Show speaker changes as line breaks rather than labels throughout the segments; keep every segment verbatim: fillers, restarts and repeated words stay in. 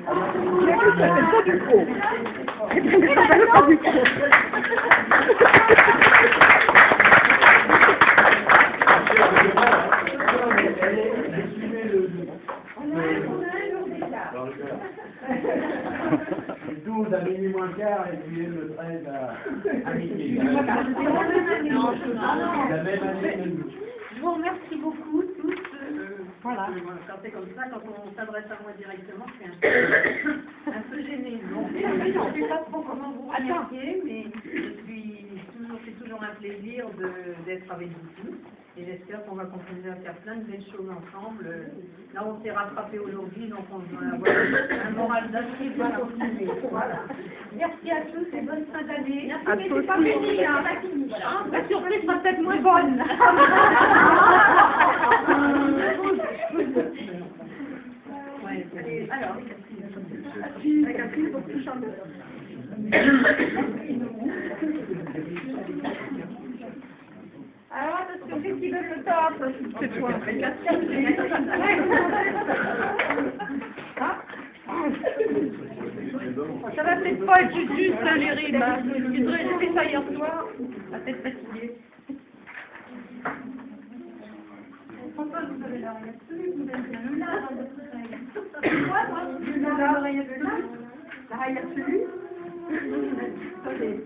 J'ai vu que ça fait pas du pro. Et puis, ça fait pas du pro.
douze à minuit moins quart et puis le treize à, à midi. La même année que nous.
Je vous remercie beaucoup tous. Euh, voilà. Quand c'est comme ça, quand on s'adresse à moi directement, c'est un peu, un peu gêné. Donc, je ne sais pas trop comment vous remercier, mais je suis toujours, c'est toujours un plaisir d'être avec vous tous. Et j'espère qu'on va continuer à faire plein de belles choses ensemble. Là, on s'est rattrapé aujourd'hui, donc on doit avoir un moral d'acier pour continuer. Voilà. Merci à tous et bonne fin d'année. Merci, mais c'est pas fini, hein. Pas fini. Voilà. La surprise sera peut-être moins bonne. Ouais, allez, alors, avec un fil pour tout chanter. Alors attention, qu'est-ce qu'ils veulent le top cette fois? Ça va peut-être pas être juste hein, les rimes. Hein. J'ai fait ça hier soir. Ça va peut-être fatigué. François, vous avez l'oreillette dessus, vous avez bien le lard dans votre oreille. Quoi, moi? Vous avez l'oreillette dessus? L'oreillette dessus? Attendez.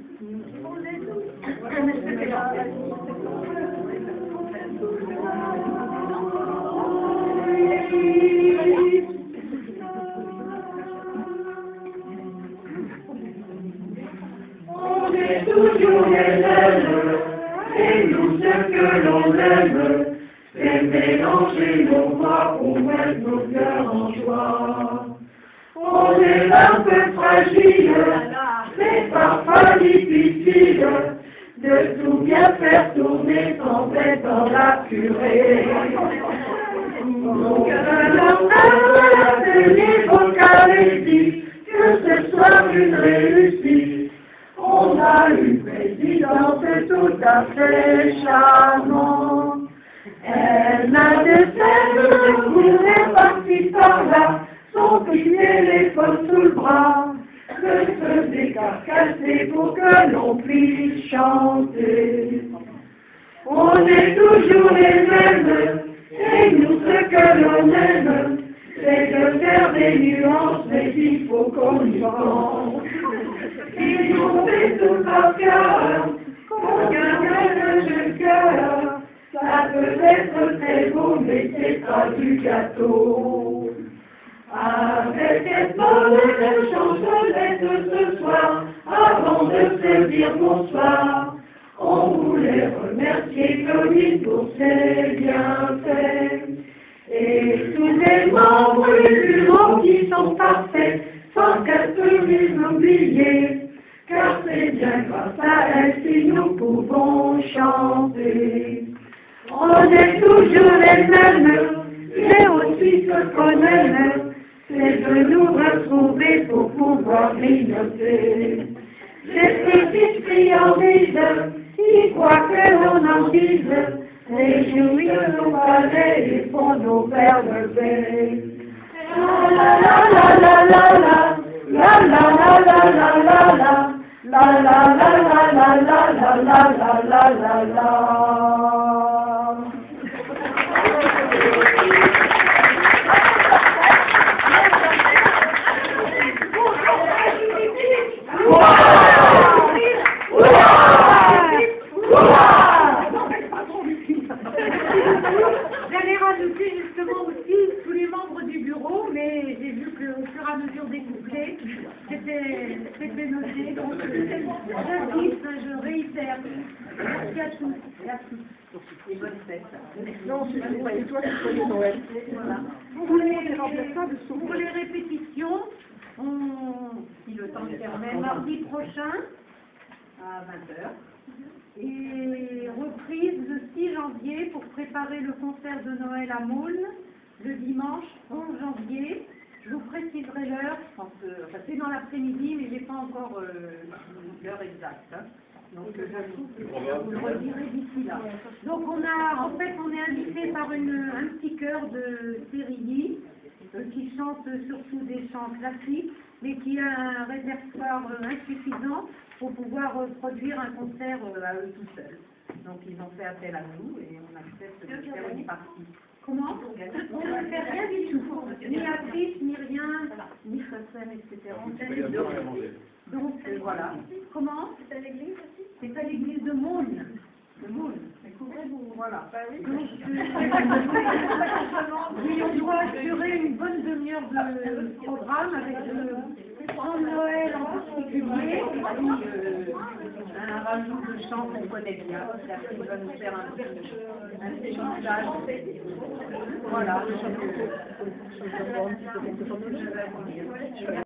On est toujours les mêmes, et nous ce que l'on aime, c'est mélanger nos voix pour mettre nos cœurs en joie. On est un peu fragile, c'est parfois difficile de tout bien faire tourner sans être dans la purée. Donc, l'on a l'atelier vocalistique, que ce soit une réussite. On a une présidente tout à fait charmante. Elle n'a de cesse de courir par-ci par-là, son petit téléphone sous le bras, que se décarcasser pour que l'on puisse chanter. On est toujours les mêmes, et nous ce que l'on aime, c'est de faire des nuances, mais il faut qu'on y pense. Ils ont fait tout par cœur, qu'on gagne le cœur. Ça peut être très beau, mais c'est pas du gâteau. Avec cette bonne chansonnette ce soir, avant de se dire bonsoir, on voulait remercier Claudine pour ses bienfaits. Et tous les membres du bureau qui sont parfaits, sans qu'elle peut les oublier, car c'est bien grâce à elle si nous pouvons chanter. On est toujours les mêmes, mais aussi ce qu'on aime, c'est de nous retrouver pour pouvoir grignoter. Ces petites friandises, qui croient que l'on en dise, réjouissent nos palais et font nos verres levés. La la la la la la, la la la la la la la, la la la la la la la la la la la.
J'allais rajouter justement aussi tous les membres du bureau, mais j'ai vu que au fur et à mesure des couplets, c'était noté. Donc, j'insiste, je réitère. Merci à tous et à tous. Et bonne fête.
Non, c'est toi qui connais Noël.
Voilà. Pour les, pour les répétitions, on, si le temps le permet, mardi prochain à vingt heures. Et reprise le six janvier pour préparer le concert de Noël à Maulne, le dimanche onze janvier. Je vous préciserai l'heure, je pense que enfin, c'est dans l'après-midi, mais je n'ai pas encore euh, l'heure exacte. Hein. Donc euh, je vous le redirai d'ici là. Donc on a, en fait, on est invité par une, un petit chœur de Sérilly, euh, qui chante surtout des chants classiques, mais qui a un répertoire euh, insuffisant pour pouvoir euh, produire un concert euh, à eux tout seuls. Donc ils ont fait appel à nous et on accepte de faire une partie. Comment? On ne fait rien du tout. Ni affiche, ni rien, ni scène, et cetera. On fait des deux. Donc euh, voilà. Comment? C'est à l'église aussi? C'est à l'église de Maulne. De Maulne. Voilà. Donc, euh, oui, on doit assurer une bonne demi-heure de programme avec le grand Noël en particulier, et puis euh, un rajout de chants qu'on connaît bien. Il va nous faire un petit, un petit message. Voilà. Je vais vous dire.